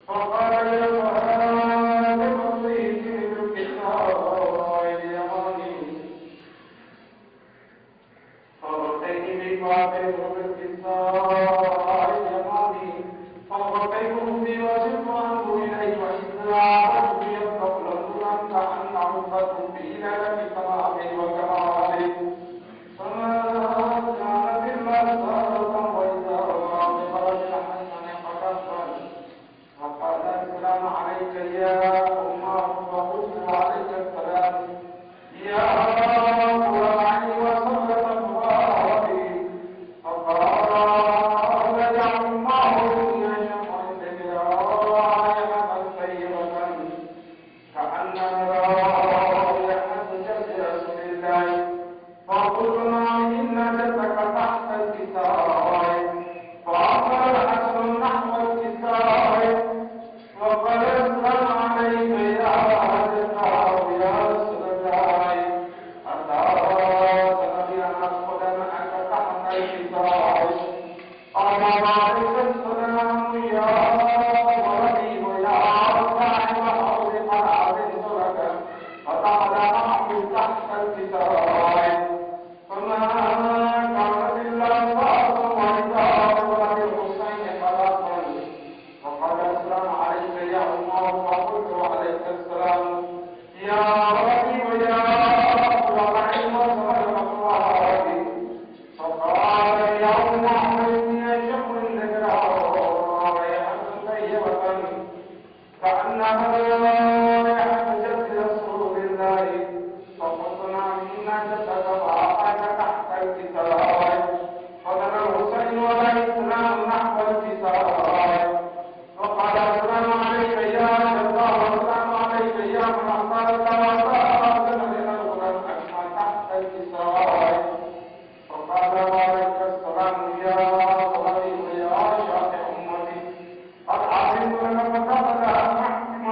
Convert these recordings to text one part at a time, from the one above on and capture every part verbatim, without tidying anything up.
فقال يا بقيت بالكساء اليماني فغطيت بقاطع بالكساء اليماني فغطيته في وجهه عنه إليه وإذا عرفت يبقى لم كأن عرفت في ليلة سماء وكمال فما كانت إلا سارة وإذا رأى بخرج حسن فكفر فقال السلام عليك يا أمه فقلت عليك السلام يا قرآني وسلم الله فقال يا أمه إني شمعت برائحة طيبة كأنها رائحة جسد رسول الله فقلت ما إن جسدك تحت الكساء فأقبل الحسن نحو الكساء وقال السلام عليك يا أهل يا رسول الله أتى تنبي أن أدخل معك تحت الكساء قال عليك السلام يا ولدي ويا صاحب حوض قناة سلك فتعالى معه تحت الكساء فما كانت إلا صلاة وإذا ولد الحسين خلاصا وقال السلام عليك يا أمه فقلت عليك السلام يا ولدي ويا ولدي وصلى الله فقال يا أمه إني أشم لك رائحة طيبة كأنها رائحة جسد رسول الله فقلت نعم إن جسدك وأعطاك تحت الكساء فقال الحسين عليه السلام نحو الكساء وقال السلام عليك يا الله والسلام عليك يا من أعطاك وأعطاك من الغلام أكمل تحت الكساء فقال وعليك السلام يا ولدي ويا شافع أمتي قد علمت لك فتقل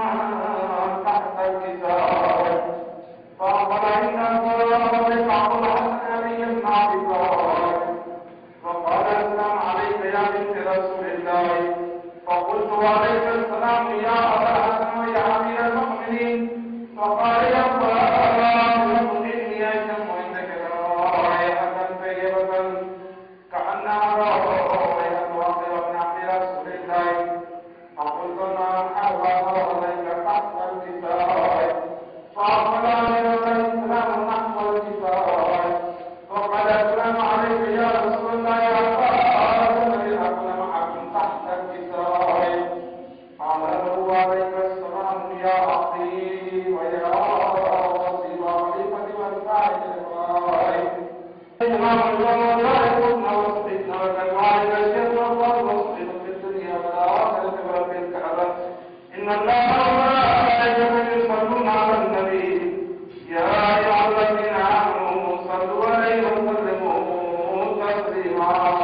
محكما تحت الكساء فقال إنه يقع الحسن بي النابغات وقال السلام عليك يا بنت رسول الله فقلت وعليك السلام يا أبا الحسن ويا أمير المؤمنين فقال يا الله إني أشم عندك رائحة طيبة كأنها رائحة واطية نحو رسول الله فقلت نعم حرم عليك تحت الكساء فأقبل عليه السلام نحو الكساء وقال السلام عليك يا رسول الله يا فاطمة الذي أكون معكم تحت الكساء قال له عليك السلام يا أخي ويا أخي وخليفتي والسائل الإبراهيم إمام الله لا يكون وسطنا وكذلك الشر والوسط في الدنيا والآخرة وفي الكعبة إن الله وملائكته يصلون على النبي يا أيها الذين آمنوا صلوا عليه وسلموا تسليما